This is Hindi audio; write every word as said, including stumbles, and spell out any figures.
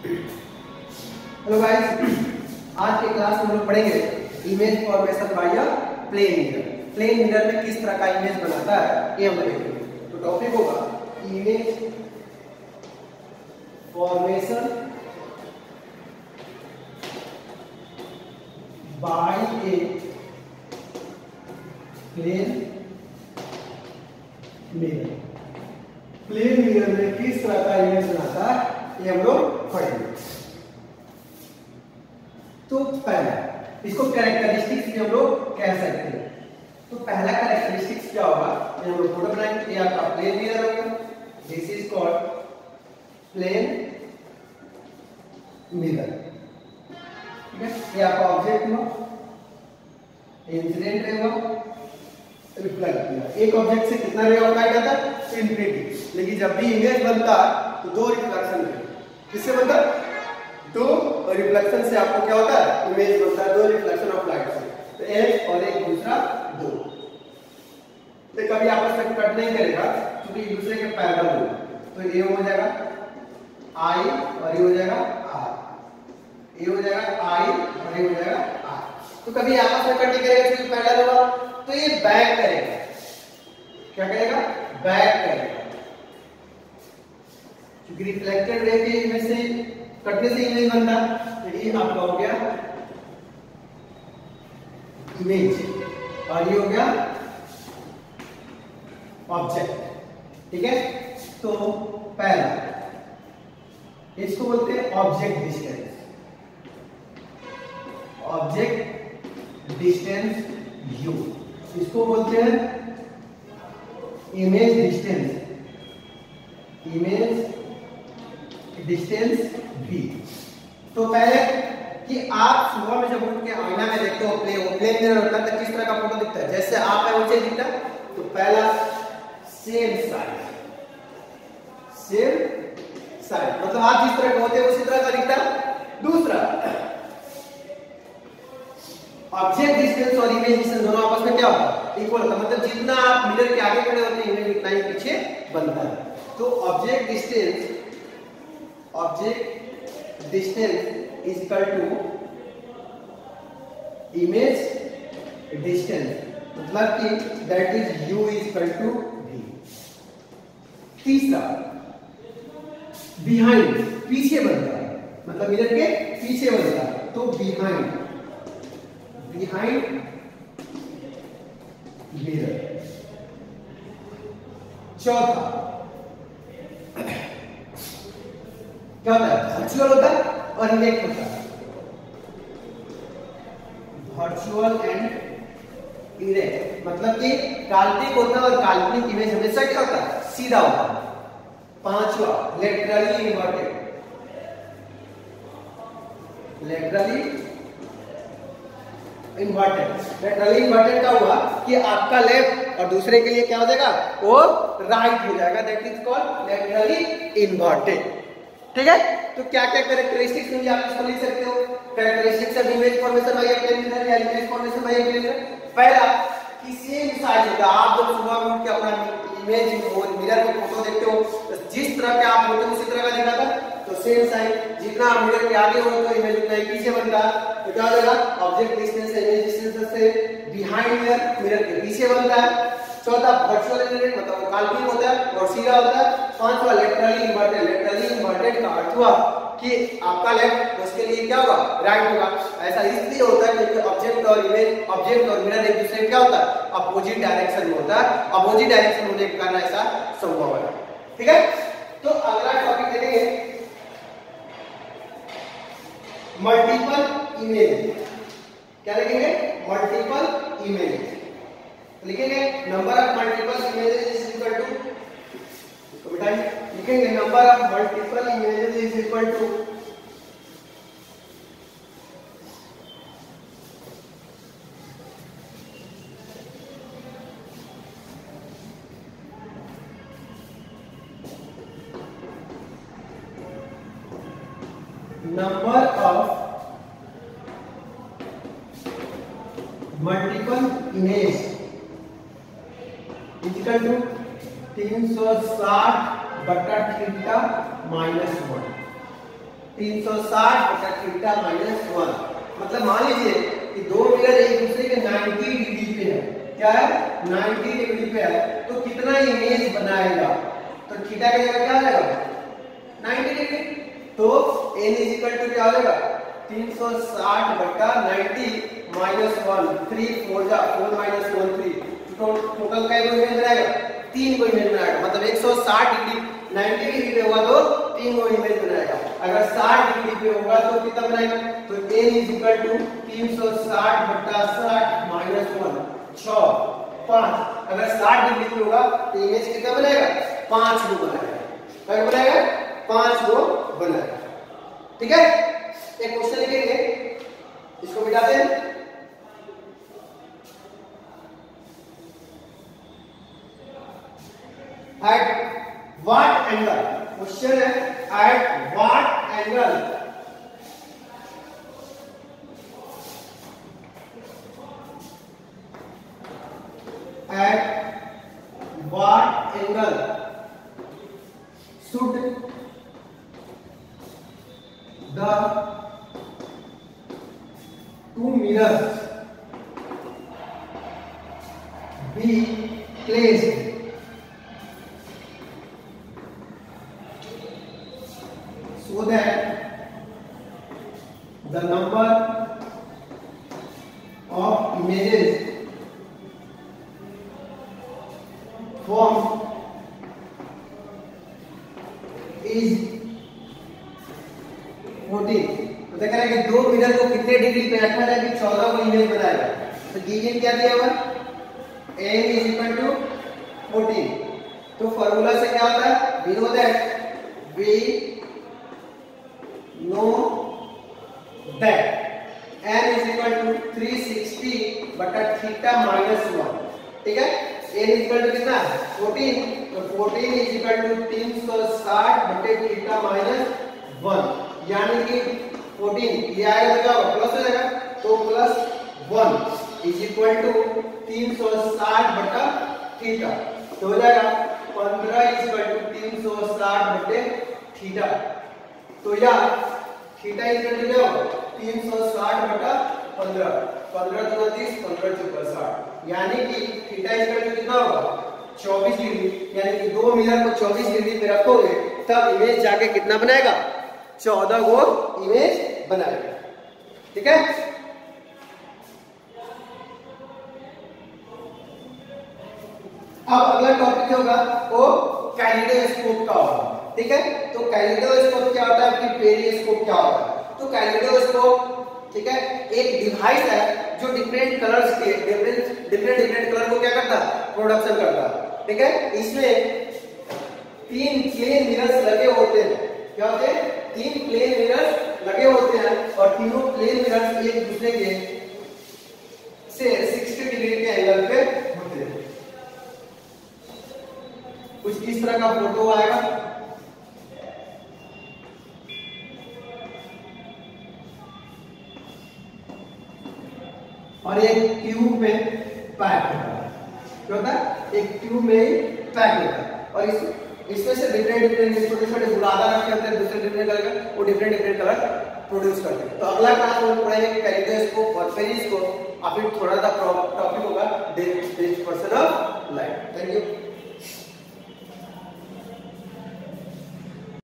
हेलो गाइस, आज के क्लास में हम लोग पढ़ेंगे image formation by plane mirror. Plane mirror में किस तरह का इमेज बनाता है ये हम देखेंगे। तो टॉपिक होगा image formation by a plane mirror. Plane mirror में किस तरह का इमेज बनाता है ये हम लोग पढ़ेंगे। तो पहला इसको कैरेक्टरिस्टिक्स भी हम लोग कह सकते हैं। तो पहला कैरेक्टरिस्टिक्स क्या होगा, ये हम लोग फोटो बनाएंगे। ये आपका प्लेन मिरर होगा, this is called plane mirror. ठीक है, ये आपका ऑब्जेक्ट हुआ, इंसिडेंट रे हुआ, रिफ्लेक्ट किया। एक ऑब्जेक्ट से कितना रे ऑफ लाइट आता है? इन्फिनिटी। लेकिन जब भी इमेज बनता है तो दो रिफ्लेक्शन रे, किससे बनता है? दो रिफ्लेक्शन से आपको क्या होता है? इमेज बनता है, दो रिफ्लेक्शन ऑफ लाइट से। तो एक और एक दूसरा दो, तो कभी आपस में कट नहीं करेगा क्योंकि एक दूसरे के पैरेलल होगा। तो ये हो जाएगा आई और ये हो जाएगा आर, ये हो जाएगा आई और ये हो जाएगा आर। तो कभी आपस में कट नहीं करेगा क्योंकि पैरेलल होगा। तो ये बैक करेगा, क्या करेगा? बैक करेगा, क्योंकि रिफ्लेक्टेड रे के इमेज से कटने से इमेज बनता है। तो ये आपका हो गया इमेज और ये हो गया ऑब्जेक्ट। ठीक है, तो पहला इसको बोलते हैं object distance. Object distance u, इसको बोलते हैं इमेज डिस्टेंस, इमेज डिस्टेंस भी। तो पहले कि आप सुबह में जब उठ के आईना में देखते हो, प्ले प्लेन मिरर होता है तो किस तरह का फोटो दिखता है? जैसे आप है वैसे दिखता है। तो पहला सेम साइज, सेम साइज मतलब आप जिस तरह के होते हैं उसी तरह का दिखता है। दूसरा ऑब्जेक्ट डिस्टेंस और इमेज डिस्टेंस दोनों आपस में क्या होता है? इक्वल होता है। मतलब जितना आप मिरर के आगे खड़े होते हैं इमेज उतना ही पीछे बनता है। तो object distance object distance is equal to image distance, मतलब कि that is u is equal to v। तीसरा behind, पीछे बनता है, मतलब मिरर के पीछे बनता है। तो behind, behind mirror। चौथा क्या होता है? वर्चुअल होता है और इरेक्ट होता है। वर्चुअल एंड इरेक्ट मतलब कि काल्पनिक होता है और काल्पनिक इमेज हमेशा क्या होता है? सीधा होता है। पांचवा laterally inverted. Laterally inverted laterally inverted का हुआ कि आपका लेफ्ट और दूसरे के लिए क्या हो जाएगा? वो राइट हो जाएगा। That is called laterally inverted. ठीक है, तो क्या क्या कैरेक्टरिस्टिक्स होंगी आप इसको लिख सकते हो। Characteristics of image formation by a plane mirror या image formation by a plane mirror. पहला कि सेम साइज होगा। आप जब सुबह उठ के अपना इमेज मिरर में फोटो देखते हो तो जिस तरह के आप होते हो उसी तरह का दिखाता है। तो सेम साइज, जितना आप मिरर के आगे हो तो इमेज उतना ही पीछे बनता है। तो क्या हो जाएगा? ऑब्जेक्ट डिस्टेंस इमेज डिस्टेंस से बिहाइंड मिरर, मिरर के पीछे बनता है। चौथा वर्चुअल इन्वर्टेड मतलब वो काल्पनिक होता है और सीधा होता है। पांचवा लेटरली इन्वर्टेड। लेटरली इन्वर्टेड का अर्थ हुआ कि आपका लेफ्ट उसके लिए क्या होगा? राइट होगा। ऐसा इसलिए होता है क्योंकि ऑब्जेक्ट और इमेज, ऑब्जेक्ट और मिरर एक दूसरे क्या होता है? अपोजिट डायरेक्शन में होता है। अपोजिट डायरेक्शन होने के कारण ऐसा संभव है। ठीक है, तो अगला टॉपिक देखेंगे मल्टीपल इमेज। क्या लिखेंगे? मल्टीपल इमेज लिखेंगे। Number of multiple images is equal to, इसको बिठाइए, लिखेंगे number of multiple images is equal to number of multiple image equal to तीन सौ साठ बटा थीटा माइनस वन। तीन सौ साठ बटा थीटा माइनस वन। मतलब मान लीजिए कि दो मिरर एक दूसरे के नब्बे डिग्री पे है। क्या है? नब्बे डिग्री पे है, तो कितना इमेज बनाएगा? तो थीटा की जगह क्या आ जाएगा? नब्बे डिग्री। तो n इज इक्वल टू क्या हो जाएगा? तीन सौ साठ बटा नब्बे माइनस वन। थ्री फोर जा four minus one three. Total का इमेज बनाएगा? तीन को इमेज बनाएगा। मतलब एक सौ साठ डिग्री नब्बे डिग्री पे होगा तो तीन को इमेज बनाएगा। अगर साठ डिग्री पे होगा तो कितना बनाएगा? तो n इज इक्वल टू तीन सौ साठ बटा साठ माइनस वन, छह, पाँच। अगर साठ डिग्री पे होगा तो इमेज कितना बनाएगा? पांच को बनाएगा। क्या बनाएगा? पांच को बनाएगा। ठीक है, एक क्वेश्चन लिखेंगे, इसको मिटाते हैं। At what angle? क्वेश्चन है at what angle? At what angle should the two mirrors be placed so that the number of images formed is fourteen. तो देख रहे हैं कि दो मिरर को कितने डिग्री पे रखा जाए कि चौदह को इमेज बनाएगा। तो गिवन क्या दिया हुआ? n is equal to fourteen. तो फॉर्मूला से क्या होता है? we know that we know that n is equal to three sixty बटा थीटा माइनस वन। ठीक है, n is equal to कितना? फोर्टीन। तो फोर्टीन is equal to तीन सौ साठ बटे थीटा माइनस वन। यानी कि फोर्टीन ये आएगा तो क्या होगा? प्लस हो जाएगा। तो plus one is equal to तीन सौ साठ बटा थीटा। तो हो जाएगा पंद्रह इज इक्वल टू तीन सौ साठ बटे थीटा। तो या थीटा इज इक्वल टू क्या होगा? तीन सौ साठ बटा पंद्रह। पंद्रह दो तीस, पंद्रह चौका साठ। यानी कि थीटा इज इक्वल टू कितना होगा? चौबीस डिग्री। यानी कि दो मिरर को चौबीस डिग्री पे रखोगे तब इमेज जाके कितना बनाएगा? चौदह को इमेज बनाएगा। ठीक है, अब अगला टॉपिक होगा वो कैलिडोस्कोप का होगा। ठीक है, तो कैलिडोस्कोप क्या होता है कि पेरिस्कोप क्या होता है? तो कैलिडोस्कोप ठीक है एक डिवाइस है जो डिफरेंट कलर्स के डिफरेंट डिफरेंट डिफरेंट कलर को क्या करता है? प्रोडक्शन करता है। ठीक है, इसमें तीन प्लेन मिरर्स लगे होते हैं। क्या होते हैं? तीन प्लेन मिरर्स लगे होते हैं और तीनों प्लेन मिरर्स एक दूसरे के से साठ डिग्री के एंगल पे होते हैं। कुछ इस तरह का फोटो आएगा। और एक ट्यूब में पैक होता है। क्या होता है? एक ट्यूब में पैक होता है और इस इसमें से डिफरेंट डिफरेंट छोटे छोटे बुलादा रखे होते हैं दूसरे डिफरेंट कलर का, वो डिफरेंट डिफरेंट कलर प्रोड्यूस करते हैं। तो अगला क्लास में पढ़ेंगे कैलिडोस्कोप और पेरिस्कोप। और फिर थोड़ा सा टॉपिक होगा dispersion of light. Thank you.